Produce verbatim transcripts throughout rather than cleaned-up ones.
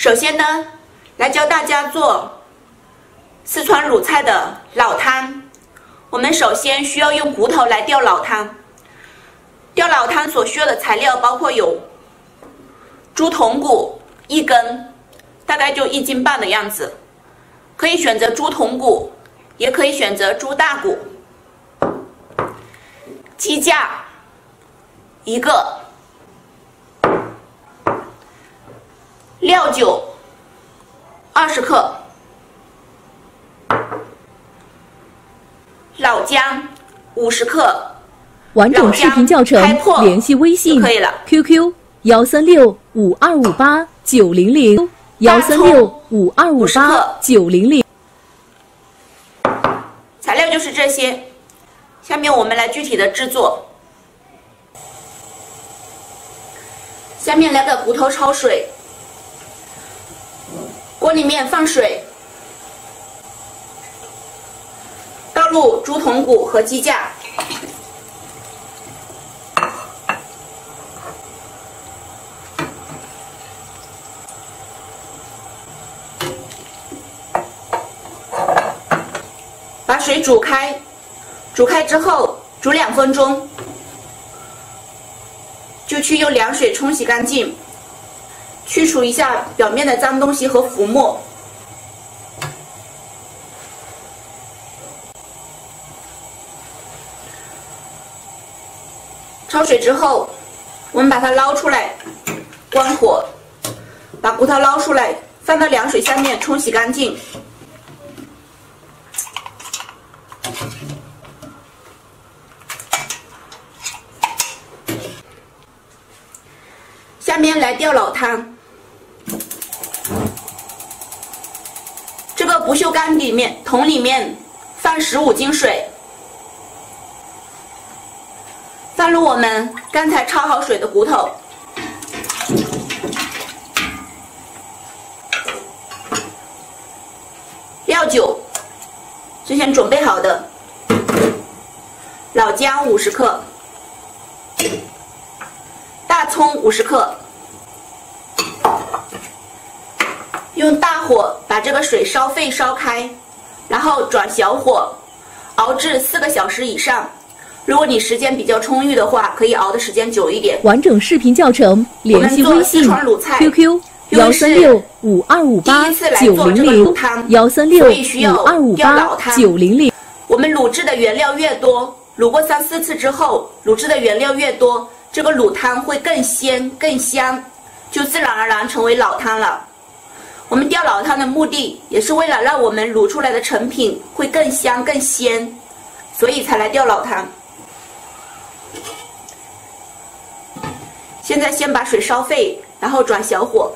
首先呢，来教大家做四川鲁菜的老汤。我们首先需要用骨头来吊老汤。吊老汤所需要的材料包括有猪筒骨一根，大概就一斤半的样子，可以选择猪筒骨，也可以选择猪大骨。鸡架一个，料酒二十克，老姜五十克。 完整视频教程联系微信 Q Q 幺三六五二五八九零零幺三六五二五八九零零。 材料就是这些，下面我们来具体的制作。下面来个骨头焯水，锅里面放水，倒入猪筒骨和鸡架。把水煮开，煮开之后煮两分钟，就去用凉水冲洗干净，去除一下表面的脏东西和浮沫。焯水之后，我们把它捞出来，关火，把骨头捞出来，放到凉水下面冲洗干净。下面来吊老汤，这个不锈钢里面桶里面放十五斤水，放入我们刚才焯好水的骨头，料酒之前准备好的，老姜五十克，大葱五十克。用大火把这个水烧沸烧开，然后转小火熬至四个小时以上。如果你时间比较充裕的话，可以熬的时间久一点。 完整视频教程联系微信 Q Q 幺三六五二五八九零零幺三六五二五八九零零。 我们卤制的原料越多，卤过三四次之后，卤制的原料越多，这个卤汤会更鲜更香，就自然而然成为老汤了。我们吊老汤的目的也是为了让我们卤出来的成品会更香更鲜，所以才来吊老汤。现在先把水烧沸，然后转小火。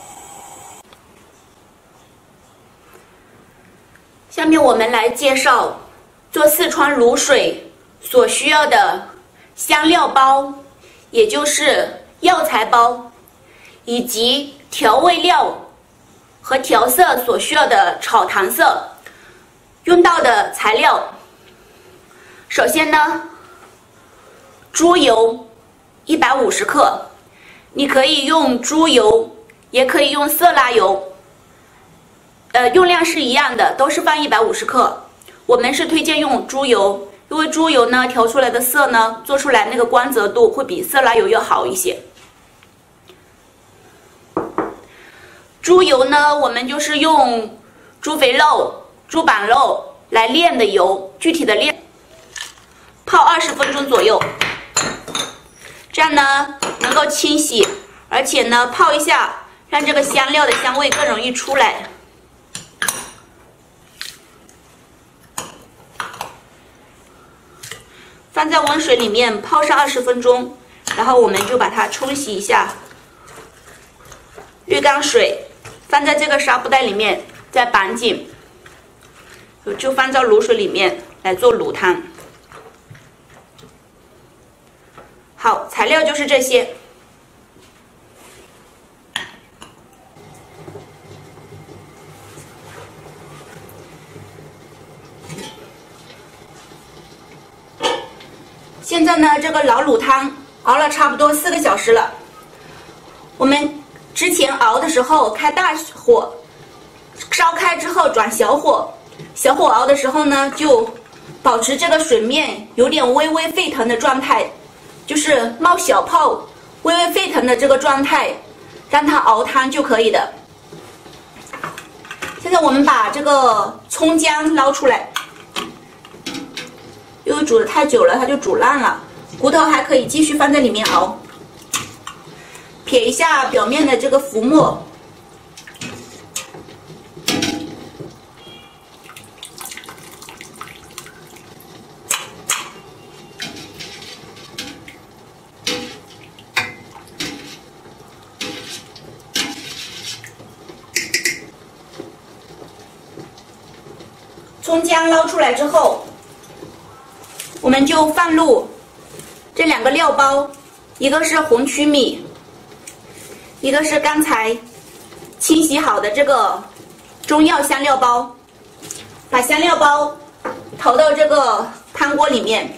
下面我们来介绍做四川卤水所需要的香料包，也就是药材包，以及调味料和调色所需要的炒糖色。用到的材料，首先呢，猪油一百五十克，你可以用猪油，也可以用色拉油，呃，用量是一样的，都是放一百五十克。我们是推荐用猪油，因为猪油呢调出来的色呢，做出来那个光泽度会比色拉油要好一些。猪油呢，我们就是用猪肥肉、猪板肉来炼的油，具体的炼泡二十分钟左右，这样呢能够清洗，而且呢泡一下，让这个香料的香味更容易出来。放在温水里面泡上二十分钟，然后我们就把它冲洗一下，滤干水。放在这个纱布袋里面，再绑紧，就放到卤水里面来做卤汤。好，材料就是这些。现在呢，这个老卤汤熬了差不多四个小时了。我们之前前熬的时候开大火，烧开之后转小火，小火熬的时候呢，就保持这个水面有点微微沸腾的状态，就是冒小泡、微微沸腾的这个状态，让它熬汤就可以的。现在我们把这个葱姜捞出来，因为煮的太久了，它就煮烂了，骨头还可以继续放在里面熬。撇一下表面的这个浮沫，葱姜捞出来之后，我们就放入这两个料包，一个是红曲米，一个是刚才清洗好的这个中药香料包，把香料包投到这个汤锅里面。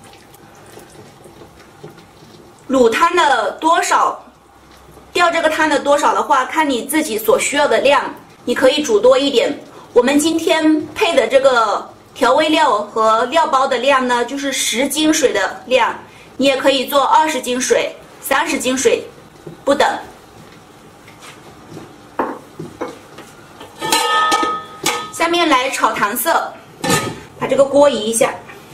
卤汤的多少，吊这个汤的多少的话，看你自己所需要的量，你可以煮多一点。我们今天配的这个调味料和料包的量呢，就是十斤水的量，你也可以做二十斤水、三十斤水不等。下面来炒糖色，把这个锅移一下。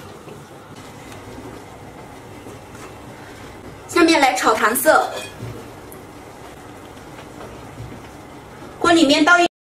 下面来炒糖色，锅里面倒一